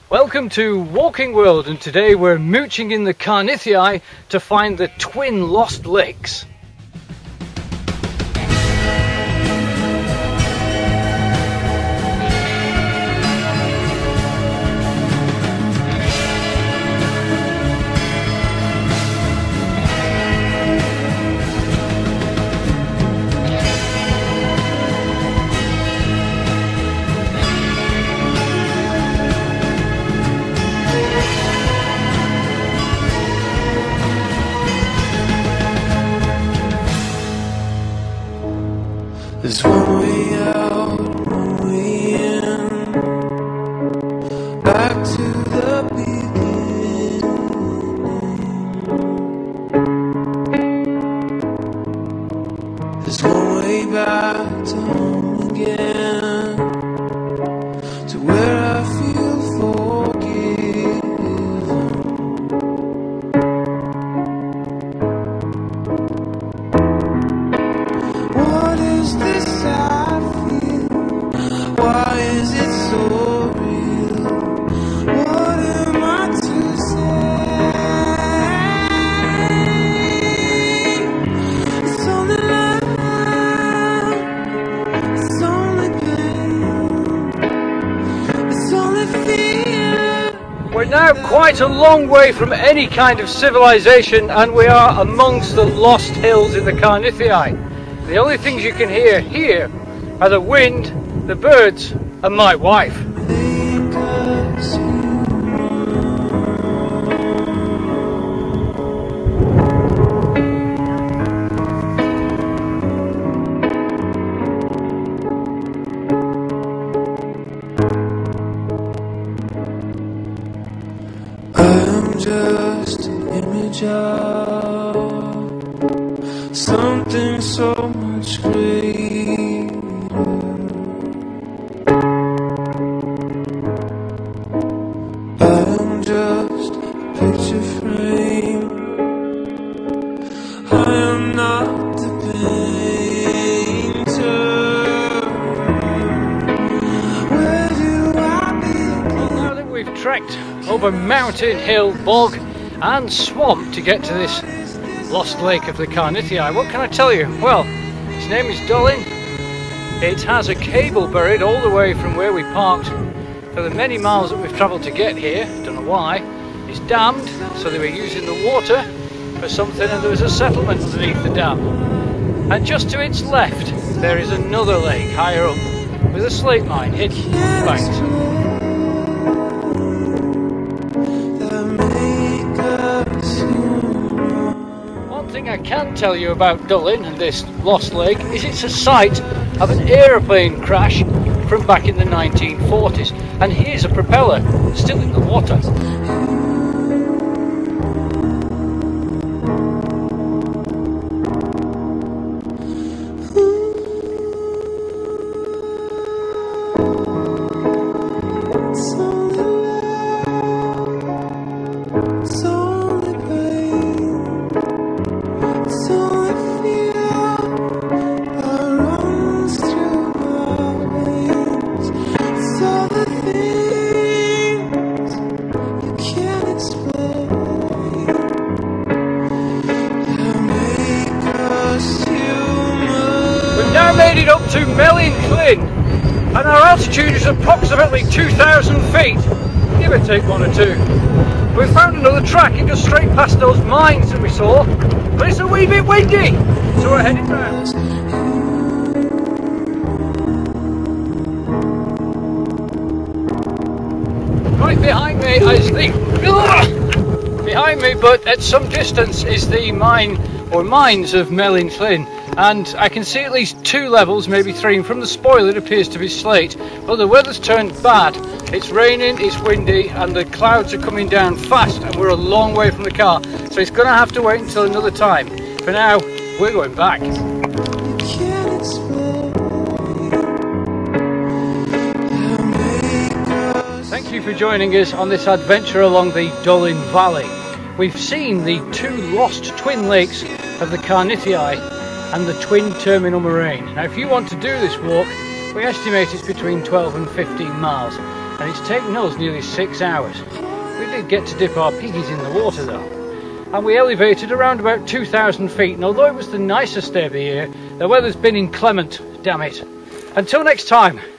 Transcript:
Welcome to Walking World, and today we're mooching in the Carneddau to find the twin lost lakes. There's one way out, one way in, back to the beginning. There's one way back to home again, to where I feel forgiven. What is this I feel? Why is it so real? What am I to say? It's only love, it's only pain, it's only fear. We're now quite a long way from any kind of civilization, and we are amongst the lost hills in the Carneddau. The only things you can hear here are the wind, the birds, and my wife. I'm just an image of something so much greater. I'm just a picture frame. I am not the painter. Where do I begin? Well, now that we've trekked over mountain, hill, bog and swamp to get to this lost lake of the Carneddau, what can I tell you? Well, its name is Dolin. It has a cable buried all the way from where we parked for the many miles that we've travelled to get here. Don't know why. It's dammed, so they were using the water for something, and there was a settlement underneath the dam. And just to its left there is another lake higher up with a slate mine hidden in the banks. One thing I can tell you about Dolin and this lost lake is it's a site of an aeroplane crash from back in the 1940s, and here's a propeller still in the water. Now made it up to moraine, and our altitude is approximately 2,000 feet, give or take one or two. We've found another track. It goes straight past those mines that we saw, but it's a wee bit windy, so we're heading round. Right behind me is but at some distance is the mine or mines of moraine, and I can see at least two levels, maybe three, and from the spoil it appears to be slate. But the weather's turned bad. It's raining, it's windy, and the clouds are coming down fast, and we're a long way from the car, so it's going to have to wait until another time. For now, we're going back. Thank you for joining us on this adventure along the Dolin Valley. We've seen the two lost twin lakes of the Carneddau and the twin terminal moraine. Now if you want to do this walk, we estimate it's between 12 and 15 miles. and it's taken us nearly 6 hours. We did get to dip our piggies in the water though, and we elevated around about 2,000 feet, and although it was the nicest day of the year, the weather's been inclement, damn it. Until next time.